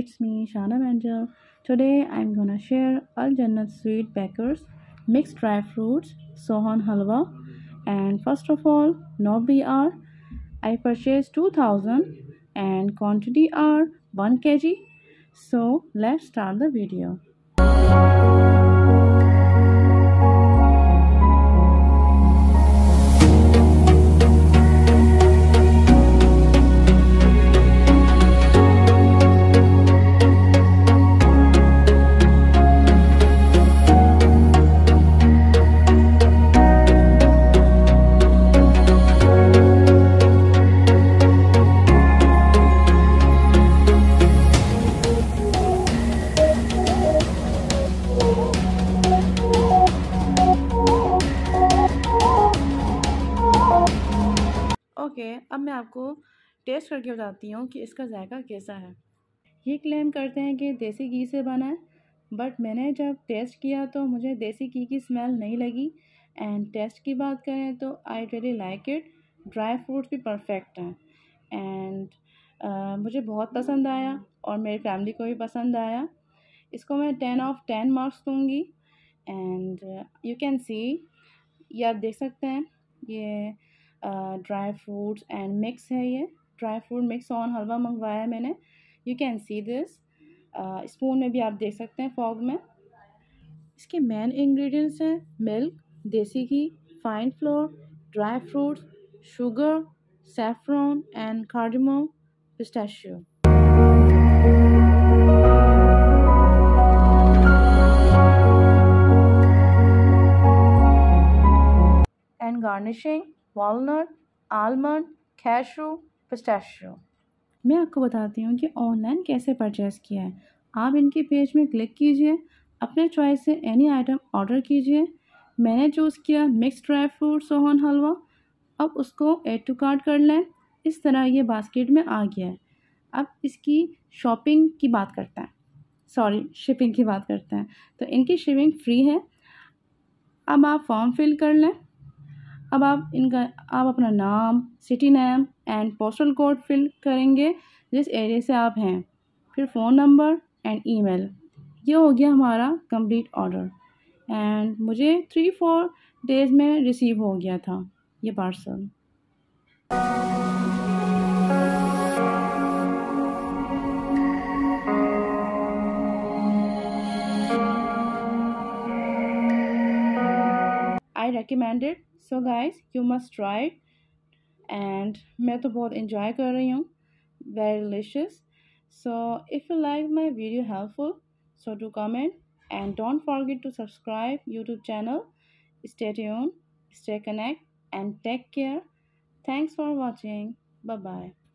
it's me Shana Angel. Today I'm gonna share Al Jannat Sweet Bakers mixed dry fruits Sohan Halwa. And first of all, no BR. I purchased 2000 and quantity are 1 kg. So let's start the video. Okay, अब मैं आपको test करके बताती हूँ कि इसका जायका कैसा है। ये क्लेम करते हैं कि देसी घी से बना है, बट मैंने जब टेस्ट किया तो मुझे देसी घी की स्मेल नहीं लगी। एंड टेस्ट की बात करें तो I really like it. Dry fruits भी परफेक्ट हैं एंड मुझे बहुत पसंद आया और मेरी फैमिली को भी पसंद आया। इसको मैं 10/10 मार्क्स दूँगी। एंड यू कैन सी, ये आप देख सकते हैं, ये ड्राई फ्रूट्स एंड मिक्स है। ये dry fruit mix on halwa मंगवाया है मैंने। You can see this. Spoon में भी आप देख सकते हैं, फॉग में। इसके मेन इंग्रेडिएंट्स हैं milk, desi ghee, fine flour, dry fruits, sugar, saffron and cardamom, pistachio. And garnishing walnut, almond, cashew, pistachio. मैं आपको बताती हूँ कि ऑनलाइन कैसे परचेज़ किया है। आप इनके पेज में क्लिक कीजिए, अपने चॉइस से एनी आइटम ऑर्डर कीजिए। मैंने चूज़ किया mix dry fruit sohan halwa. अब उसको ऐड टू कार्ट कर लें। इस तरह ये बास्केट में आ गया है। अब इसकी शॉपिंग की बात करते हैं, शिपिंग की बात करते हैं। तो इनकी शिपिंग फ्री है। अब आप फॉर्म फिल कर लें। अब आप अपना नाम, city name and postal code fill करेंगे जिस एरिया से आप हैं, फिर फ़ोन नंबर एंड ईमेल। ये हो गया हमारा कंप्लीट ऑर्डर एंड मुझे 3-4 डेज़ में रिसीव हो गया था ये parcel. I recommend it. So guys, you must try it. And मैं तो बहुत enjoy कर रही हूँ. Very delicious. So if you like my video helpful, so do comment and don't forget to subscribe YouTube channel. Stay tuned, stay connected and take care. Thanks for watching. Bye bye.